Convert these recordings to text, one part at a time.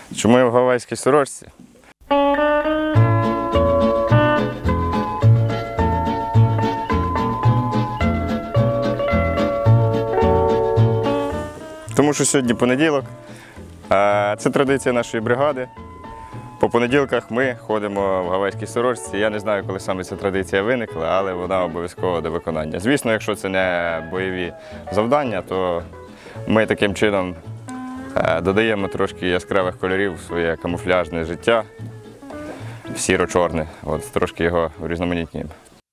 Чому я в гавайській сорочці? Тому що сьогодні понеділок, це традиція нашої бригади. По понеділках ми ходимо в гавайській сорочці. Я не знаю, коли саме ця традиція виникла, але вона обов'язково до виконання. Звісно, якщо це не бойові завдання, то ми таким чином додаємо трошки яскравих кольорів у своє камуфляжне життя, в сіро-чорне, трошки його урізноманітнюємо.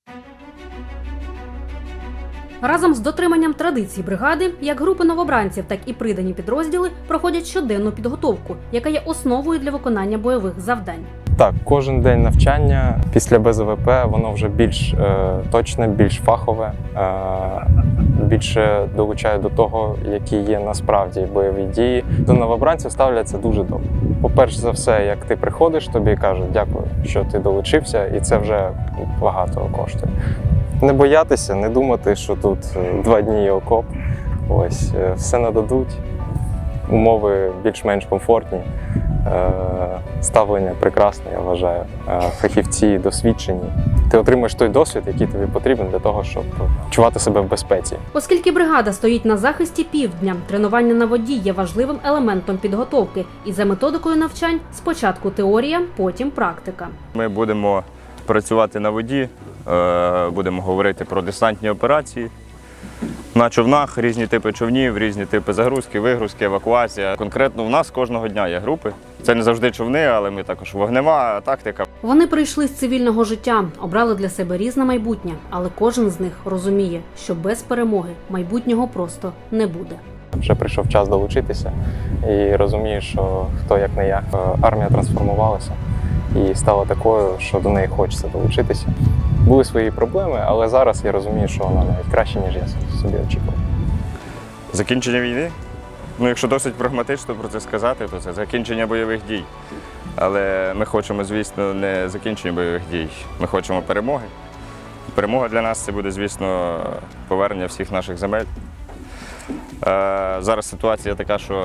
Разом з дотриманням традицій бригади, як групи новобранців, так і придані підрозділи проходять щоденну підготовку, яка є основою для виконання бойових завдань. Так, кожен день навчання після БЗВП, воно вже більш точне, більш фахове, більше долучає до того, які є насправді бойові дії. До новобранців ставляться дуже добре. По-перше за все, як ти приходиш, тобі кажуть дякую, що ти долучився, і це вже багато коштує. Не боятися, не думати, що тут 2 дні є окоп. Ось, все нададуть, умови більш-менш комфортні, ставлення прекрасне, я вважаю, фахівці досвідчені. Ти отримаєш той досвід, який тобі потрібен для того, щоб відчувати себе в безпеці. Оскільки бригада стоїть на захисті півдня, тренування на воді є важливим елементом підготовки. І за методикою навчань спочатку теорія, потім практика. Ми будемо працювати на воді, будемо говорити про десантні операції. На човнах різні типи човнів, різні типи загрузки, вигрузки, евакуація. Конкретно у нас кожного дня є групи. Це не завжди човни, але ми також вогнева тактика. Вони прийшли з цивільного життя, обрали для себе різне майбутнє, але кожен з них розуміє, що без перемоги майбутнього просто не буде. Вже прийшов час долучитися і розумію, що хто як не я. Армія трансформувалася і стала такою, що до неї хочеться долучитися. Були свої проблеми, але зараз я розумію, що вона навіть краще, ніж я собі очікував. Закінчення війни? Якщо досить прагматично про це сказати, то це закінчення бойових дій. Але ми хочемо, звісно, не закінчення бойових дій. Ми хочемо перемоги. Перемога для нас – це буде, звісно, повернення всіх наших земель. Зараз ситуація така, що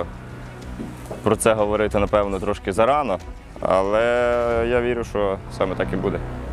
про це говорити, напевно, трошки зарано, але я вірю, що саме так і буде.